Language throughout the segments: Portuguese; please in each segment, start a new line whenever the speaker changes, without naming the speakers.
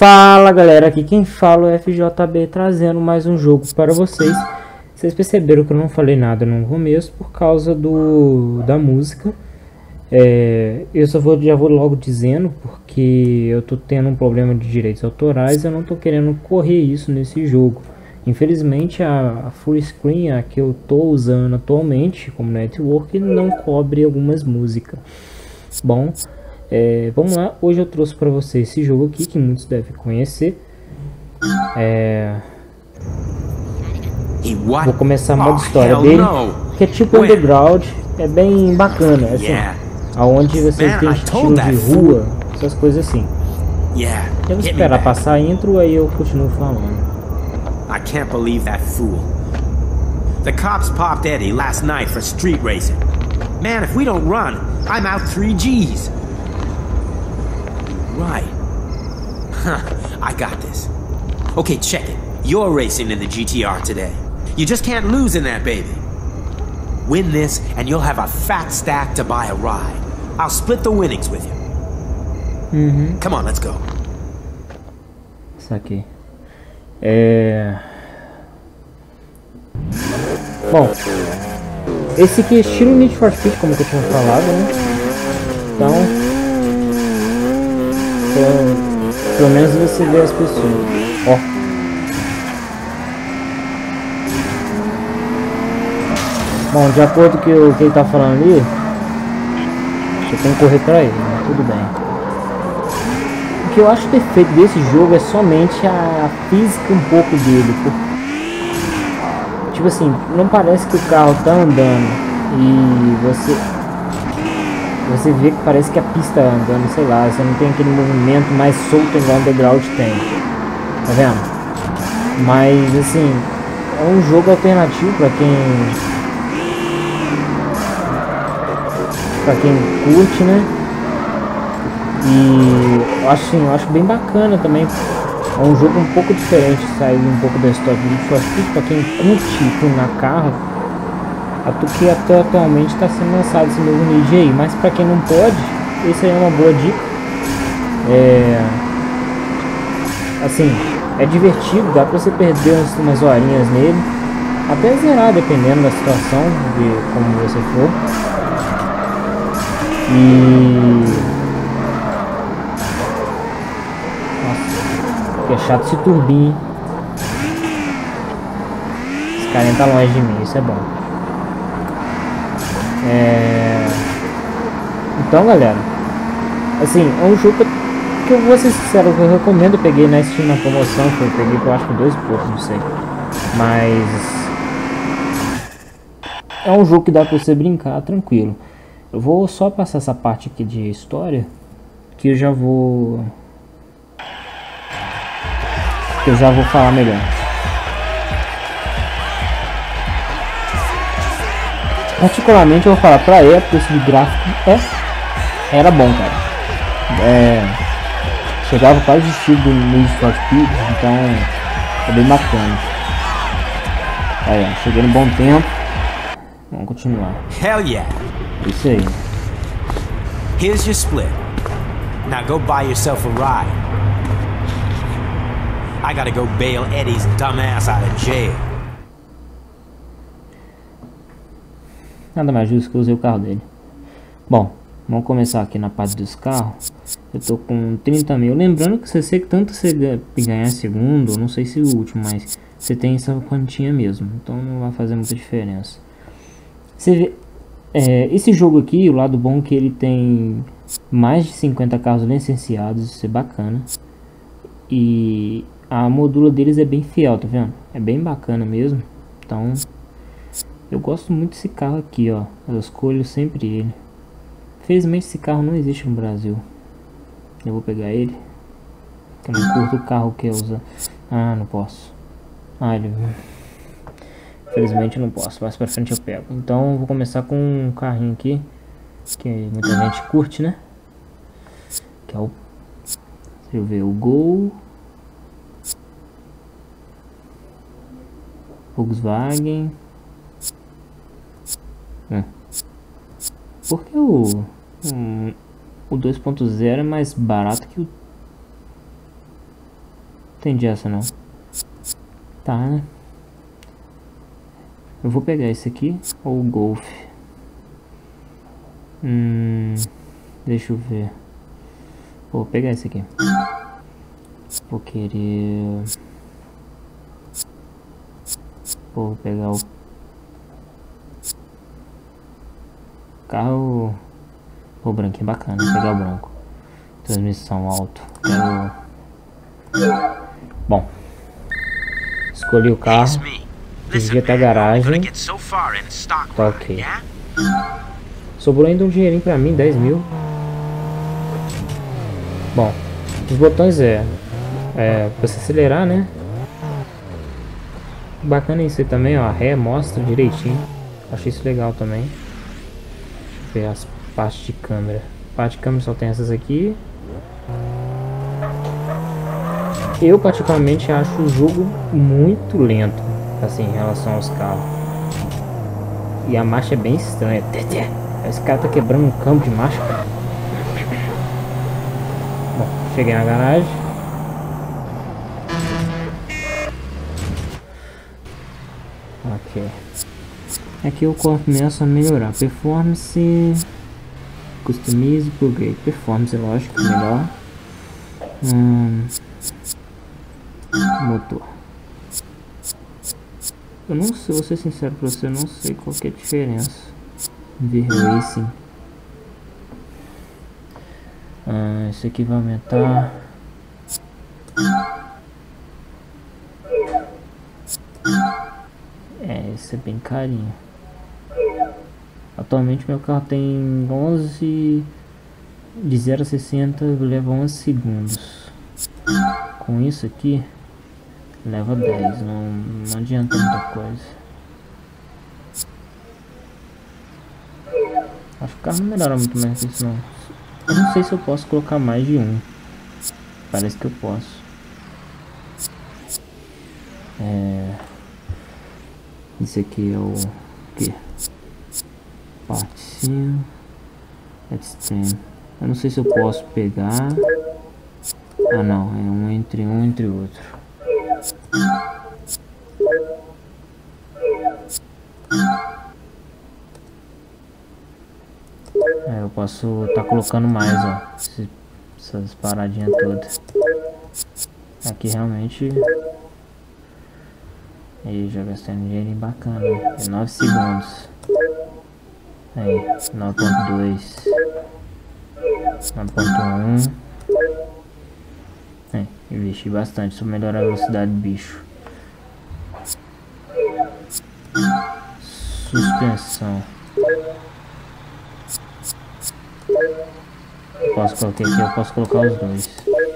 Fala galera, aqui quem fala é o FJB trazendo mais um jogo para vocês. Vocês perceberam que eu não falei nada no começo por causa da música. Eu já vou logo dizendo porque eu tô tendo um problema de direitos autorais. Eu não tô querendo correr isso nesse jogo. Infelizmente a full screen, a que eu tô usando atualmente como network, não cobre algumas músicas. Bom, vamos lá, hoje eu trouxe para vocês esse jogo aqui que muitos devem conhecer. Vou começar a modo história dele, que é tipo Underground, é bem bacana, assim, aonde você tem estilo de rua, essas coisas assim. Eu vou esperar passar a intro, aí eu continuo falando.
I can't believe that fool. The cops popped Eddie last night for street racing. Man, if we don't run, I'm out 3 G's. Right. Huh, I got this. Okay, check it. You're racing in the GTR today. You just can't lose in that baby. Win this, and you'll have a fat stack to buy a ride. I'll split the winnings with you. Come on, let's go.
Isso aqui. Bom, esse aqui é estilo Need for Speed, como eu tinha falado, né? Então, pelo menos você vê as pessoas. Ó. Bom, de acordo com o que ele tá falando ali, você tem que correr pra ele, né? Tudo bem. O que eu acho defeito desse jogo é somente a física um pouco dele. Tipo assim, não parece que o carro tá andando e você vê que parece que a pista andando, sei lá, você não tem aquele movimento mais solto igual o Underground tem, tá vendo? Mas assim, é um jogo alternativo pra quem curte, né? E eu acho bem bacana também. É um jogo um pouco diferente, sair um pouco da história do Need for Speed para quem curte tunar carro. Que até atualmente está sendo lançado esse novo Need aí, mas para quem não pode, esse aí é uma boa dica. Assim, é divertido, dá para você perder umas horinhas nele, até zerar dependendo da situação, de como você for. Que é chato esse turbinho. Esse carinha tá longe de mim, isso é bom. Então galera, assim, é um jogo que eu vou ser sincero, que eu recomendo. Eu peguei na Steam na promoção, eu peguei eu acho que 2 e pouco, não sei. Mas é um jogo que dá pra você brincar tranquilo. Eu vou só passar essa parte aqui de história, que eu já vou falar melhor. Particularmente eu vou falar, pra época esse gráfico era bom, cara. Chegava quase o estilo do Need for Speed, então é bem bacana. Aí, ó, cheguei no bom tempo. Vamos continuar.
Hell yeah.
Isso aí.
Here's your split. Now go buy yourself a ride. I gotta go bail Eddie's dumbass out of jail.
Nada mais justo que eu usei o carro dele. Bom, vamos começar aqui na parte dos carros. Eu tô com 30 mil. Lembrando que você tanto você ganhar segundo, não sei se o último, mas você tem essa quantia mesmo. Então não vai fazer muita diferença. Você vê, esse jogo aqui, o lado bom é que ele tem mais de 50 carros licenciados, isso é bacana. E a modula deles é bem fiel, tá vendo? É bem bacana mesmo. Então, eu gosto muito desse carro aqui, ó. Eu escolho sempre ele. Infelizmente esse carro não existe no Brasil. Eu vou pegar ele. Eu não curto o carro que eu uso. Ah, não posso. Infelizmente eu não posso. Mais pra frente eu pego. Então eu vou começar com um carrinho aqui que muita gente curte, né? Que é o... Deixa eu ver, o Gol. Volkswagen. Porque o 2.0 é mais barato que Entendi essa não. Tá, né? Eu vou pegar esse aqui ou o Golf. Deixa eu ver. Vou pegar esse aqui. Vou querer... Vou pegar o carro. O branquinho bacana, vou pegar o branco. Transmissão alto. Quero... Bom, escolhi o carro. Desvia até a garagem. Tá ok. Sobrou ainda um dinheirinho pra mim, 10 mil. Bom, os botões pra se acelerar, né? Bacana isso aí também, ó. A ré mostra direitinho. Achei isso legal também. Deixa eu ver as partes de câmera. A parte de câmera só tem essas aqui. Eu particularmente acho o jogo muito lento, assim, em relação aos carros. E a marcha é bem estranha. Esse cara tá quebrando um campo de marcha, cara. Bom, cheguei na garagem. Ok. Aqui eu começo a melhorar. Performance. Customize, upgrade. Performance, lógico, melhor. Motor. Eu não sei, vou ser sincero pra você, eu não sei qual que é a diferença. V-Racing. Esse aqui vai aumentar. Esse é bem carinho. Atualmente meu carro tem 11. De 0 a 60 leva 11 segundos. Com isso aqui leva 10, não adianta muita coisa. Acho que o carro não melhora muito mais que isso não. Eu não sei se eu posso colocar mais de um. Parece que eu posso. Esse aqui é o que? Parte 5 Extreme. Eu não sei se eu posso pegar. Ah não, é um entre outro. Eu posso estar colocando mais, ó, essas paradinhas todas. Aqui realmente. Aí já gastei um dinheirinho bacana. É 9 segundos. Aí, 9.2. 9.1. Investi bastante, só melhorar a velocidade do bicho. Suspensão. Eu posso colocar aqui, eu posso colocar os dois.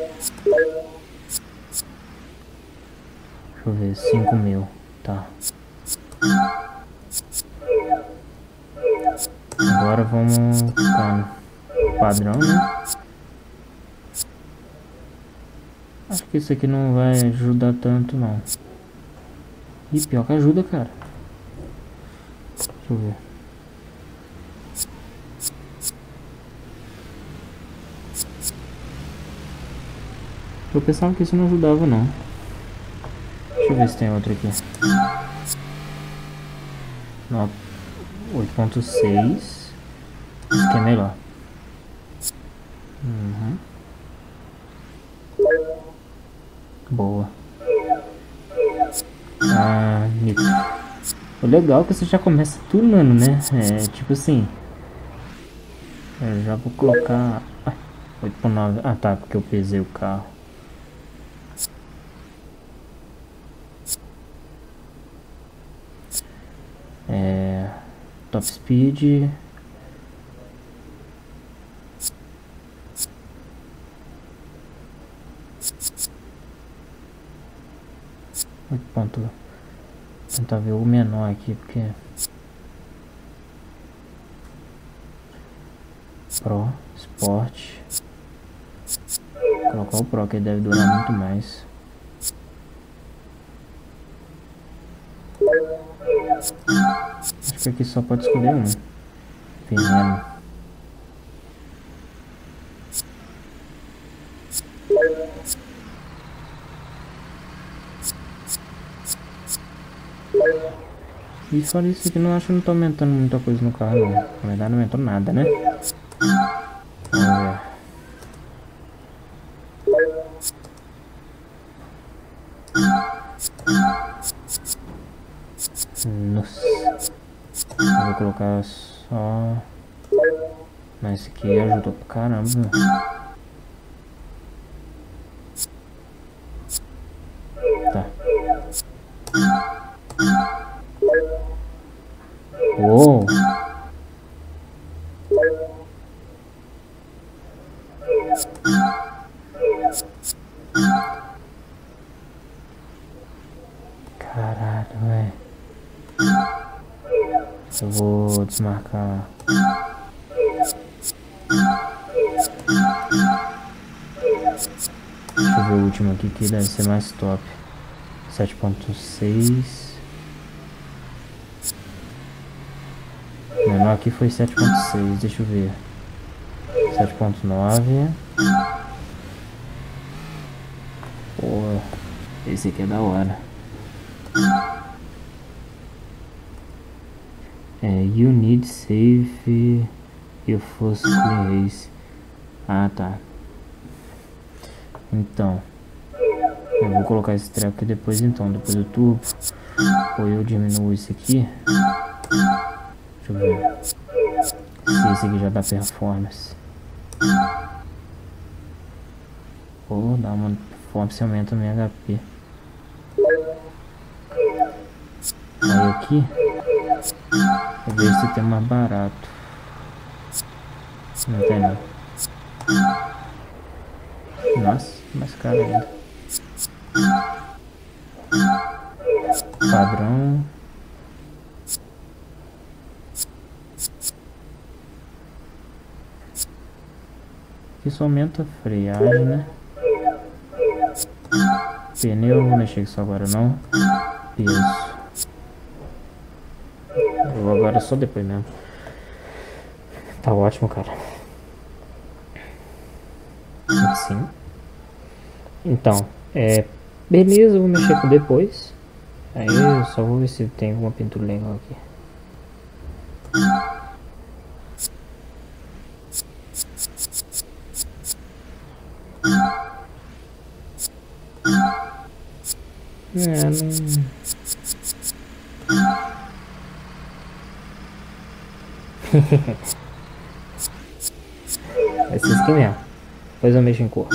Deixa eu ver, 5 mil. Tá. Agora vamos ficar padrão, né? Acho que isso aqui não vai ajudar tanto não. Ih, pior que ajuda, cara. Deixa eu ver. Eu pensava que isso não ajudava não. Deixa eu ver se tem outro aqui. 8.6. Esse aqui é melhor. Boa. Nitro. O legal é que você já começa tunando, né? Tipo assim. Eu já vou colocar 8.9. Ah tá, porque eu pesei o carro. Top speed. Tentar ver o menor aqui, porque Pro, Sport. Vou colocar o Pro, que deve durar muito mais. Acho que aqui só pode escolher um. Veneno. E fora isso aqui, não acho que não tá aumentando muita coisa no carro não. Na verdade não aumentou nada, né? Vamos ver. Nossa. Eu vou colocar só... Mas esse aqui ajudou pra caramba. Tá. Uou! Caralho, velho. Eu vou desmarcar. Deixa eu ver o último aqui que deve ser mais top. 7.6. O menor aqui foi 7.6, deixa eu ver. 7.9. Pô, esse aqui é da hora. You need save your first clean race. Ah, tá. Então eu vou colocar esse treco aqui depois, então, depois do turbo. Ou eu diminuo esse aqui. Deixa eu ver se esse aqui já dá performance. Ou dá uma performance, aumenta a minha HP. Aí aqui vou ver se tem mais barato. Não tem não. Nossa, mais caro ainda. Padrão. Aqui só aumenta a freagem, né? Pneu, não vou mexer com isso agora não. Peso. Eu vou agora só depois mesmo. Tá ótimo, cara. Assim. Então, beleza, eu vou mexer com depois. Aí eu só vou ver se tem alguma pintura legal aqui. Não... Esse aqui mesmo. Depois eu mexo em cor.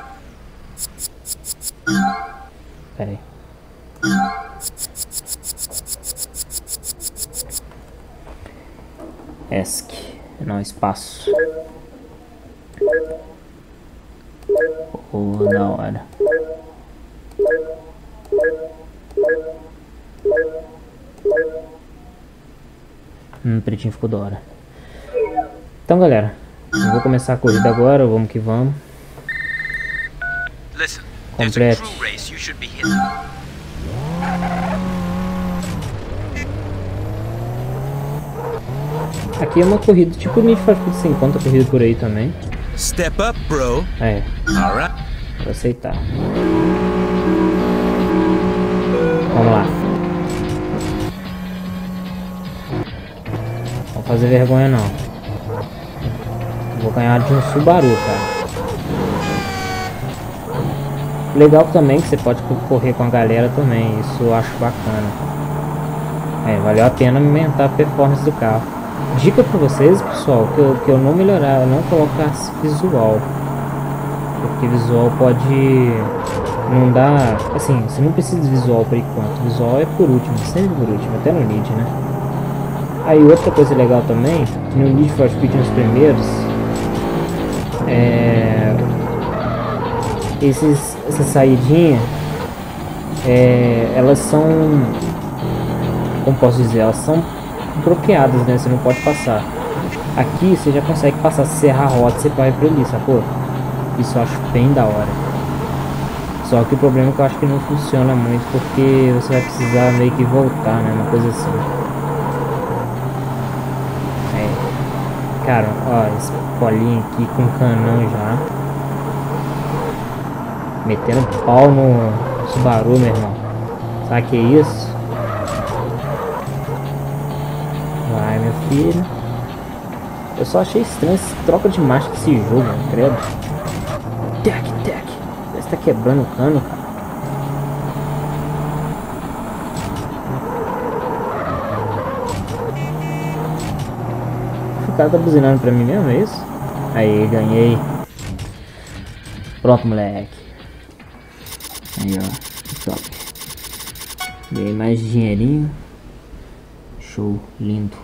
Pera aí. ESC. Não, espaço. Oh, da hora. Pretinho ficou da hora. Então, galera, eu vou começar a corrida agora. Vamos que vamos. Complete. Aqui é uma corrida tipo Need for Speed, você encontra corrida por aí também.
Step up, bro. Alright.
Vou aceitar. Vamos lá. Não vou fazer vergonha não. Vou ganhar de um Subaru, cara. Legal também que você pode correr com a galera também. Isso eu acho bacana. Valeu a pena aumentar a performance do carro. Dica pra vocês, pessoal, que eu não melhorar, eu não colocasse visual. Porque visual pode não dar, assim, você não precisa de visual por enquanto. Visual é por último, sempre por último, até no Need, né? Aí outra coisa legal também, no Need for Speed nos primeiros, essas saídinhas, elas são, como posso dizer, elas são bloqueadas, né? Você não pode passar. Aqui você já consegue passar, se errar a rota, você vai por ali, sacou? Isso eu acho bem da hora. Só que o problema é que eu acho que não funciona muito, porque você vai precisar meio que voltar, né? Uma coisa assim. Cara, ó, esse polinho aqui com canão já. Metendo pau no Subaru, meu irmão. Sabe que é isso? minha filha. Eu só achei estranho essa troca de marcha desse jogo, credo. Tec. Parece que tá quebrando o cano, cara. O cara tá buzinando pra mim mesmo, é isso? Aí, ganhei. Pronto, moleque. Aí, ó. Top. Ganhei mais dinheirinho. Show, lindo.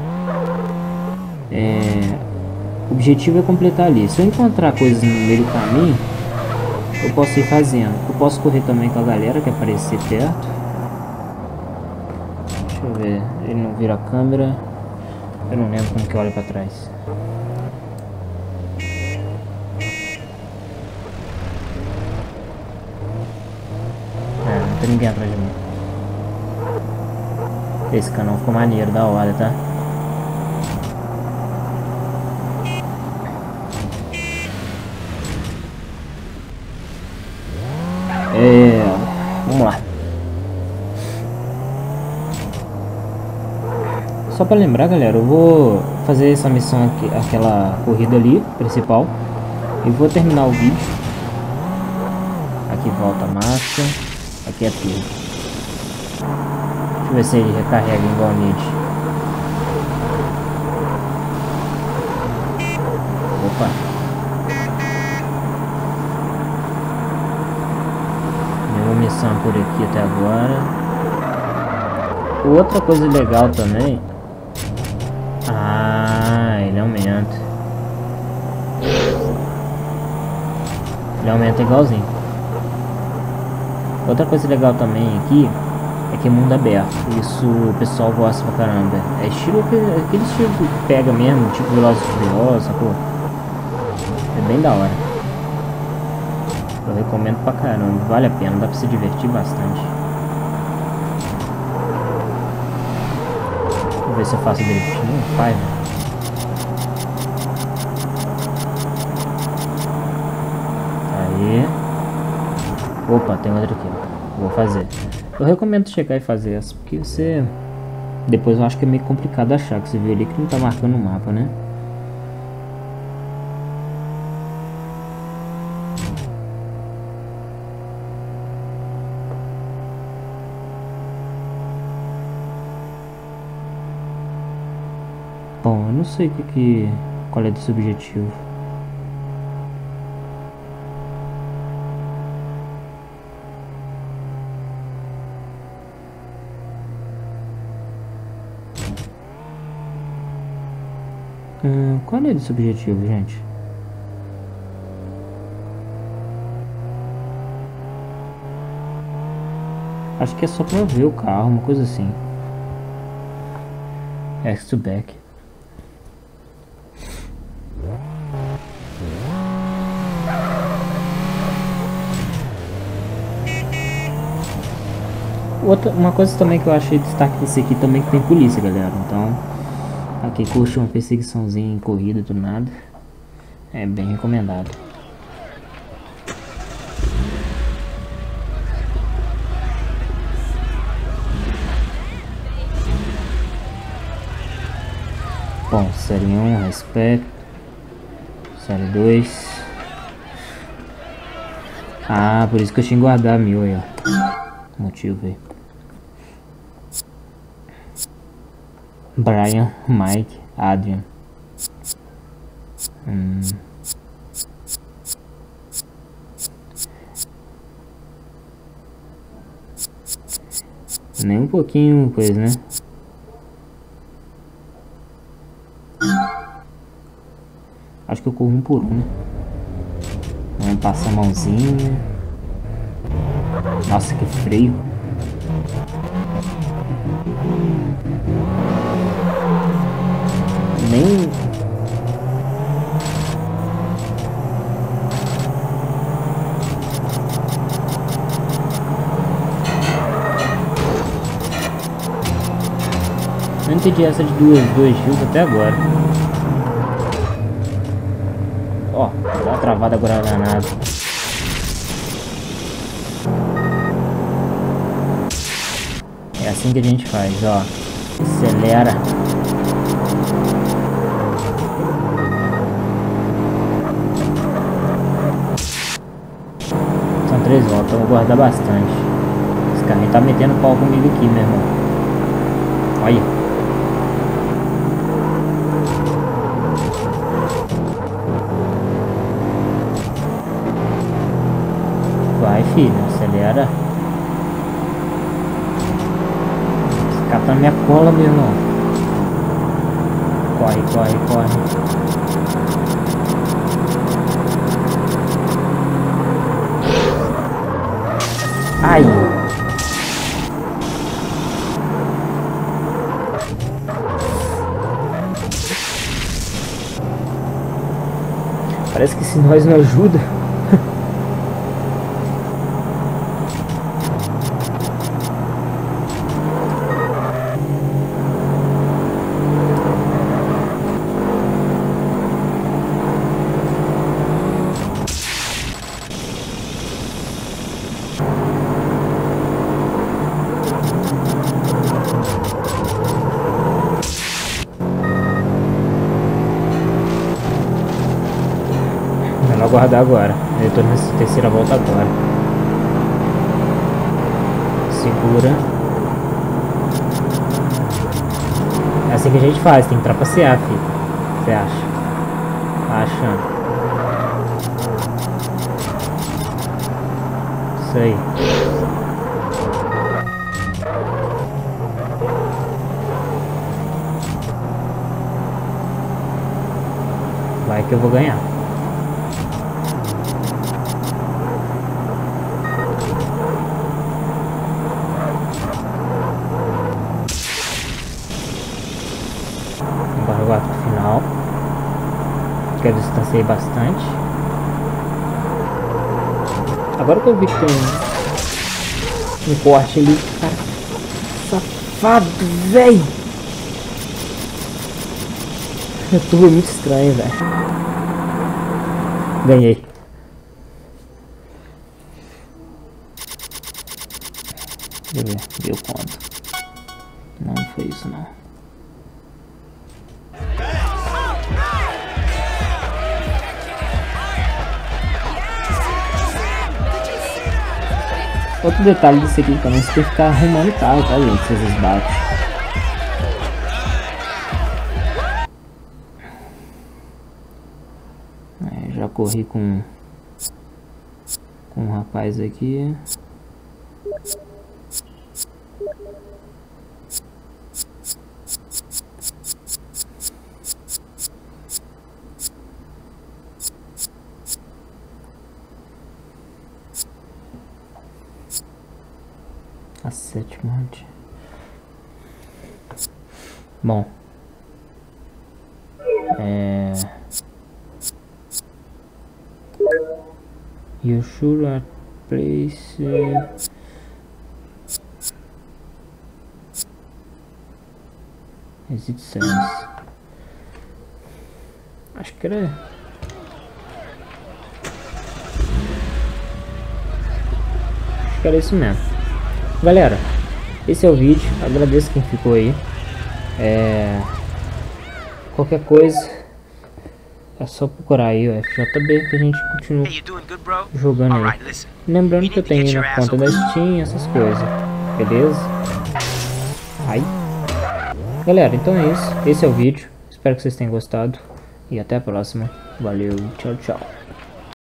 O objetivo é completar ali. Se eu encontrar coisas no meio do caminho, eu posso ir fazendo. Eu posso correr também com a galera que aparecer perto. Deixa eu ver. Ele não vira a câmera. Eu não lembro como que olha pra trás. Não tem ninguém atrás de mim. Esse canal ficou maneiro, da hora, tá? Vamos lá. Só pra lembrar, galera, eu vou fazer essa missão aqui, aquela corrida ali, principal. E vou terminar o vídeo. Aqui volta a marcha. Aqui é tudo. Deixa eu ver se ele recarrega igual o Nid. Opa. Nenhuma missão por aqui até agora. Outra coisa legal também. Ele aumenta. Ele aumenta igualzinho. Outra coisa legal também aqui é que é mundo aberto. Isso o pessoal gosta pra caramba. É estilo aquele estilo que pega mesmo, tipo Velozes e Furiosos, sacou? É bem da hora. Eu recomendo pra caramba, vale a pena, dá pra se divertir bastante. Vou ver se eu faço drift. Não faz, né? Aí. Opa, tem outra aqui, ó. Vou fazer. Eu recomendo chegar e fazer essa, porque você... Depois eu acho que é meio complicado achar, que você viu ali que não tá marcando o mapa, né? Bom, eu não sei qual é desse objetivo. Qual é desse objetivo, gente? Acho que é só pra ver o carro, uma coisa assim. X to back. Uma coisa também que eu achei destaque desse aqui também que tem polícia, galera. Então, aqui curte uma perseguiçãozinha em corrida do nada, é bem recomendado. Bom, série 1, respeito. Série 2. Por isso que eu tinha que guardar 1000 aí, ó. Motivo aí. Brian, Mike, Adrian. Nem um pouquinho coisa, né? Acho que eu corro um por um, né? Vamos passar a mãozinha. Nossa, que frio. Nem... Não entendi essa de dois giros até agora. Ó, dá uma travada agora danada. É assim que a gente faz, ó. Acelera. Vou guardar bastante. Esse carrinho tá metendo pau comigo aqui, meu irmão. Olha. Vai, filho, acelera. Esse cara tá na minha cola, meu irmão. Corre, corre, corre. Ai. Parece que se nós não ajuda. Melhor guardar agora. Eu tô nessa terceira volta agora. Segura. É assim que a gente faz, tem que trapacear, filho. Você acha? Tá achando? Isso aí. Vai que eu vou ganhar. Agora eu guardo pro final. Que eu distanciei bastante. Agora que eu vi que tem um corte ali. Cara, safado, véi. Tudo muito estranho, velho. Ganhei. Deixa eu ver. Deu quanto? Não foi isso, não. Outro detalhe disso aqui também, você tem que ficar arrumando o carro, tá, gente? Se vocês batem. Já corri com um rapaz aqui. A sétima. Bom, you should place as it says. Acho que era. Acho que era isso mesmo. Galera, esse é o vídeo. Agradeço quem ficou aí. Qualquer coisa é só procurar aí o FJB que a gente continua jogando aí. Lembrando que eu tenho aí na conta da Steam, essas coisas. Beleza? Aí. Galera, então é isso. Esse é o vídeo. Espero que vocês tenham gostado. E até a próxima. Valeu, tchau, tchau.